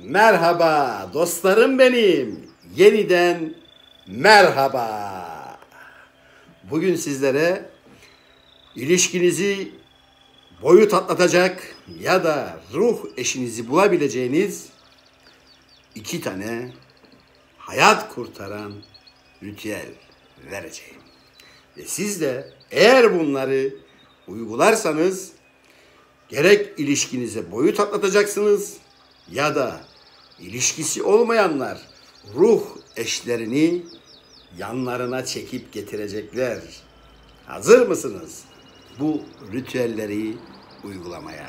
Merhaba dostlarım benim. Yeniden merhaba. Bugün sizlere ilişkinizi boyut atlatacak ya da ruh eşinizi bulabileceğiniz 2 tane hayat kurtaran ritüel vereceğim. Ve siz de eğer bunları uygularsanız gerek ilişkinize boyut atlatacaksınız ya da ilişkisi olmayanlar ruh eşlerini yanlarına çekip getirecekler. Hazır mısınız bu ritüelleri uygulamaya?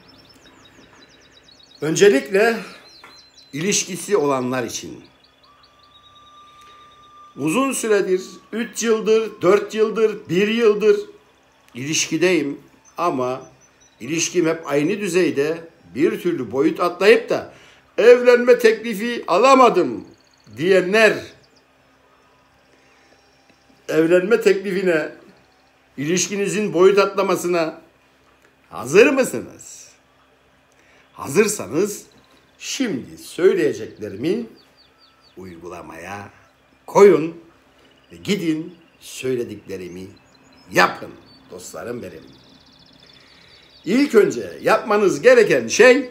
Öncelikle ilişkisi olanlar için. Uzun süredir, 3 yıldır, 4 yıldır, 1 yıldır ilişkideyim ama ilişkim hep aynı düzeyde, bir türlü boyut atlayıp da evlenme teklifi alamadım diyenler, evlenme teklifine, ilişkinizin boyut atlamasına hazır mısınız? Hazırsanız şimdi söyleyeceklerimi uygulamaya koyun ve gidin söylediklerimi yapın dostlarım benim. İlk önce yapmanız gereken şey,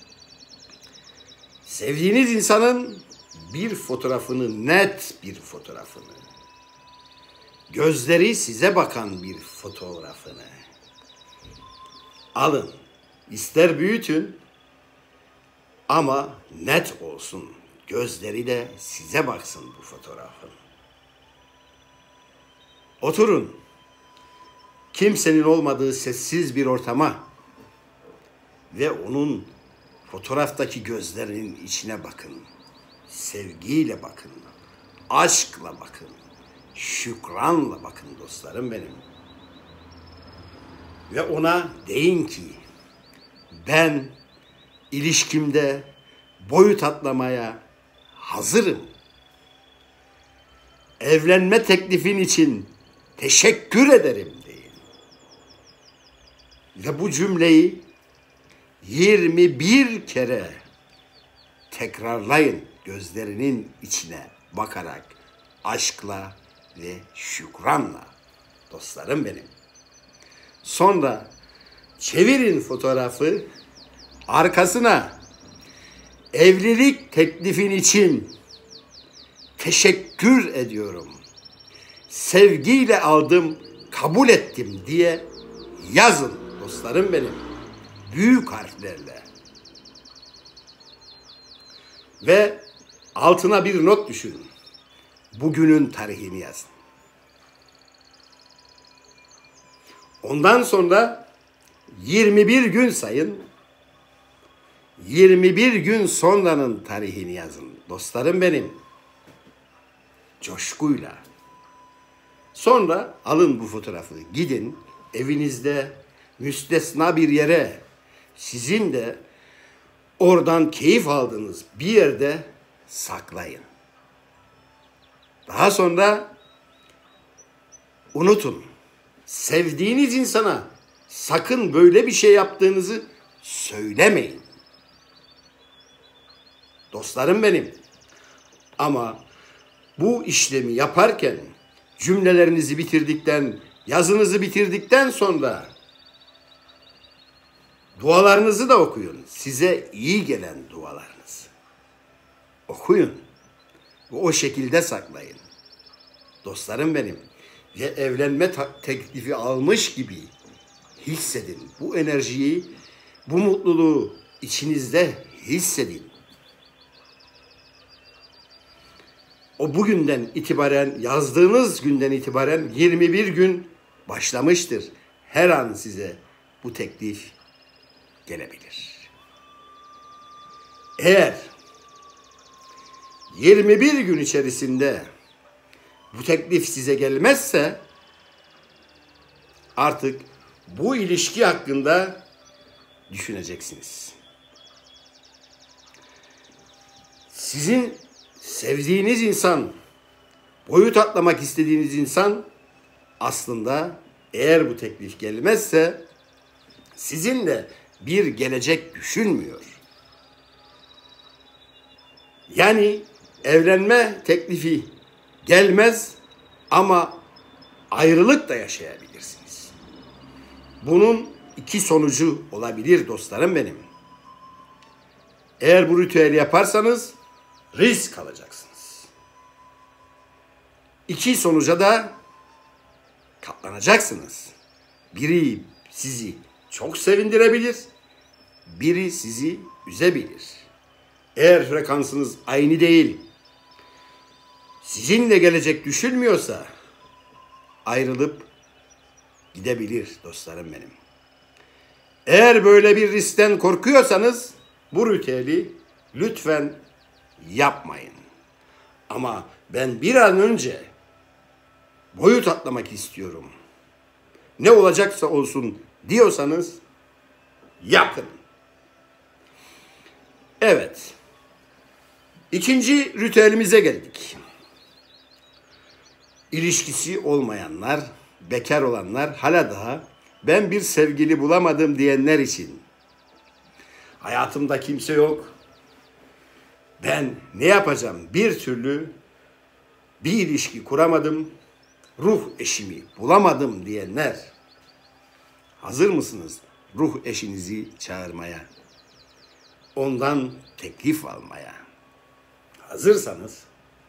sevdiğiniz insanın bir fotoğrafını, net bir fotoğrafını, gözleri size bakan bir fotoğrafını alın. İster büyütün ama net olsun. Gözleri de size baksın bu fotoğrafın. Oturun. Kimsenin olmadığı sessiz bir ortama ve onun fotoğraftaki gözlerinin içine bakın. Sevgiyle bakın. Aşkla bakın. Şükranla bakın dostlarım benim. Ve ona deyin ki ben ilişkimde boyut atlamaya hazırım. Evlenme teklifin için teşekkür ederim deyin. Ve bu cümleyi 21 kere tekrarlayın gözlerinin içine bakarak, aşkla ve şükranla dostlarım benim. Sonra çevirin fotoğrafı arkasına. Evlilik teklifin için teşekkür ediyorum. Sevgiyle aldım, kabul ettim diye yazın dostlarım benim. Büyük harflerle. Ve altına bir not düşün. Bugünün tarihini yazın. Ondan sonra 21 gün sayın. 21 gün sonranın tarihini yazın. Dostlarım benim. Coşkuyla. Sonra alın bu fotoğrafı. Gidin evinizde müstesna bir yere, sizin de oradan keyif aldığınız bir yerde saklayın. Daha sonra unutun. Sevdiğiniz insana sakın böyle bir şey yaptığınızı söylemeyin. Dostlarım benim. Ama bu işlemi yaparken cümlelerinizi bitirdikten, yazınızı bitirdikten sonra dualarınızı da okuyun. Size iyi gelen dualarınızı okuyun. Ve o şekilde saklayın. Dostlarım benim. Ve evlenme teklifi almış gibi hissedin. Bu enerjiyi, bu mutluluğu içinizde hissedin. O bugünden itibaren, yazdığınız günden itibaren 21 gün başlamıştır. Her an size bu teklif gelebilir. Eğer 21 gün içerisinde bu teklif size gelmezse artık bu ilişki hakkında düşüneceksiniz. Sizin sevdiğiniz insan, boyut atlamak istediğiniz insan aslında eğer bu teklif gelmezse sizinle bir gelecek düşünmüyor. Yani evlenme teklifi gelmez ama ayrılık da yaşayabilirsiniz. Bunun iki sonucu olabilir dostlarım benim. Eğer bu ritüeli yaparsanız risk alacaksınız. İki sonuca da katlanacaksınız. Biri sizi çok sevindirebilir, biri sizi üzebilir. Eğer frekansınız aynı değil, sizinle gelecek düşünmüyorsa ayrılıp gidebilir dostlarım benim. Eğer böyle bir riskten korkuyorsanız bu ritüeli lütfen yapmayın. Ama ben bir an önce boyut atlamak istiyorum, ne olacaksa olsun diyorsanız yapın. Evet. İkinci ritüelimize geldik. İlişkisi olmayanlar, bekar olanlar, hala daha ben bir sevgili bulamadım diyenler için. Hayatımda kimse yok. Ben ne yapacağım? Bir türlü bir ilişki kuramadım. Ruh eşimi bulamadım diyenler. Hazır mısınız ruh eşinizi çağırmaya? Ondan teklif almaya. Hazırsanız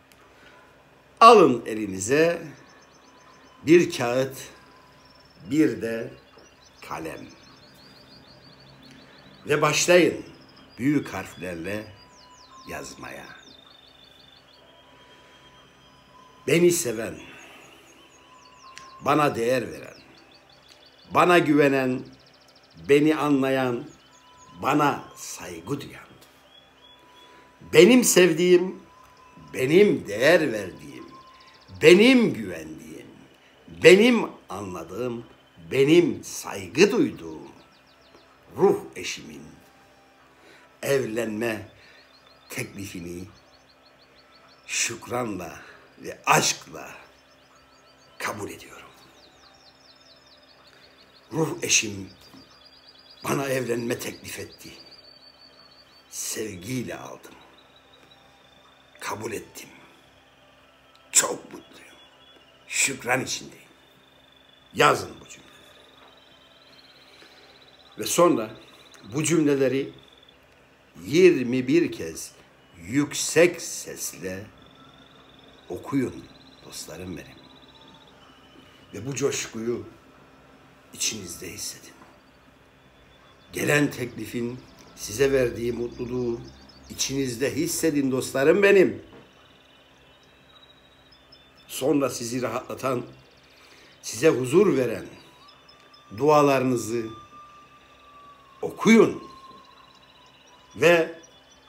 alın elinize bir kağıt, bir de kalem. Ve başlayın büyük harflerle yazmaya. Beni seven, bana değer veren, bana güvenen, beni anlayan, bana saygı duyan, benim sevdiğim, benim değer verdiğim, benim güvendiğim, benim anladığım, benim saygı duyduğum ruh eşimin evlenme teklifini şükranla ve aşkla kabul ediyorum. Ruh eşim bana evlenme teklif etti. Sevgiyle aldım. Kabul ettim. Çok mutluyum. Şükran içindeyim. Yazın bu cümleleri. Ve sonra bu cümleleri 21 kez yüksek sesle okuyun dostlarım benim. Ve bu coşkuyu içinizde hissedin. Gelen teklifin size verdiği mutluluğu içinizde hissedin dostlarım benim. Sonra sizi rahatlatan, size huzur veren dualarınızı okuyun ve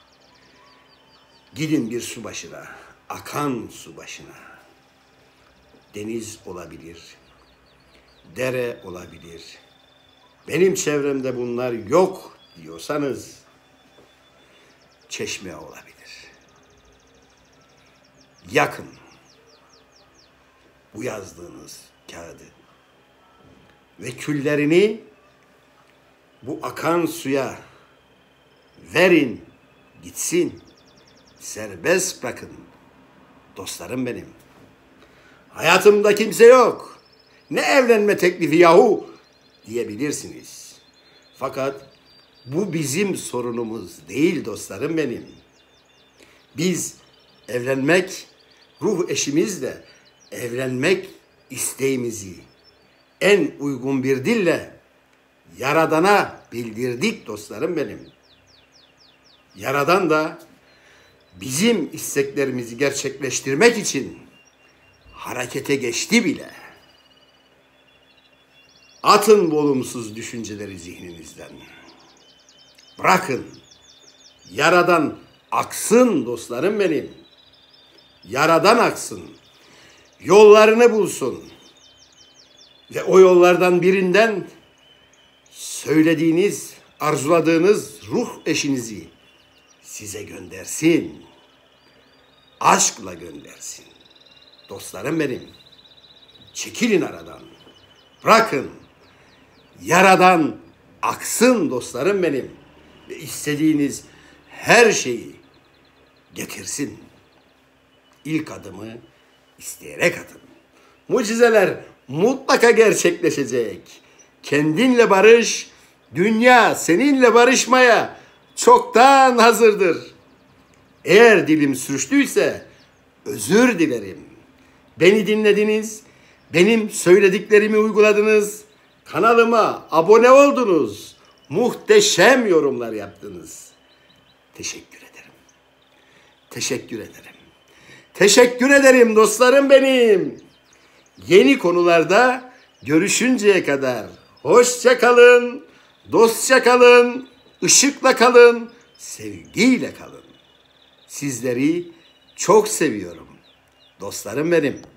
gidin bir su başına, akan su başına. Deniz olabilir, dere olabilir. Benim çevremde bunlar yok diyorsanız çeşme olabilir. Yakın bu yazdığınız kağıdı ve küllerini bu akan suya verin, gitsin, serbest bırakın. Dostlarım benim. Hayatımda kimse yok. Ne evlenme teklifi yahu diyebilirsiniz. Fakat bu bizim sorunumuz değil dostlarım benim. Biz evlenmek, ruh eşimizle evlenmek isteğimizi en uygun bir dille Yaradan'a bildirdik dostlarım benim. Yaradan da bizim isteklerimizi gerçekleştirmek için harekete geçti bile. Atın bu olumsuz düşünceleri zihninizden. Bırakın. Yaradan aksın dostlarım benim. Yaradan aksın. Yollarını bulsun. Ve o yollardan birinden söylediğiniz, arzuladığınız ruh eşinizi size göndersin. Aşkla göndersin. Dostlarım benim. Çekilin aradan. Bırakın. Yaradan aksın dostlarım benim. Ve istediğiniz her şeyi getirsin. İlk adımı isteyerek atın. Mucizeler mutlaka gerçekleşecek. Kendinle barış, dünya seninle barışmaya çoktan hazırdır. Eğer dilim sürçtüyse özür dilerim. Beni dinlediniz, benim söylediklerimi uyguladınız, kanalıma abone oldunuz, muhteşem yorumlar yaptınız. Teşekkür ederim. Teşekkür ederim. Teşekkür ederim dostlarım benim. Yeni konularda görüşünceye kadar hoşça kalın, dostça kalın, ışıkla kalın, sevgiyle kalın. Sizleri çok seviyorum. Dostlarım benim.